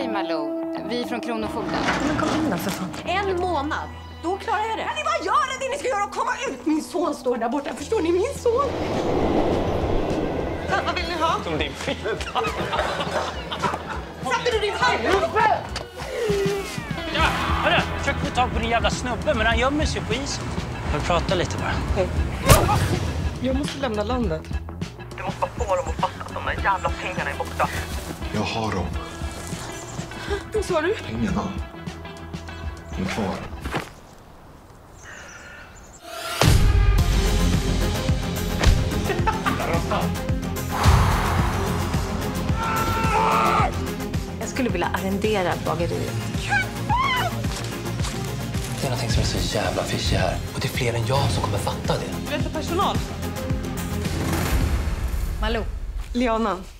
Hej Malou, vi är från Kronofogden. Men kom in då för fan. En månad, då klarar jag det. Kan ni bara göra det ni ska göra och komma ut? Min son står där borta, förstår ni? Min son! Vad vill ni ha? Som din fitta. Satte du din hand? Ja, hörru, jag försöker få tag på din jävla snubbe, men han gömmer sig på isen. Jag vill prata lite bara. Hej. Jag måste lämna landet. Du måste bara få dem att fatta att de där jävla pengarna är borta. Jag har dem. Vad sa du? Pengarna. De är kvar. Jag skulle vilja arrendera bageriet. Det är någonting som är så jävla fishy här. Och det är fler än jag som kommer fatta det. Vänta personal. Malou. Liana.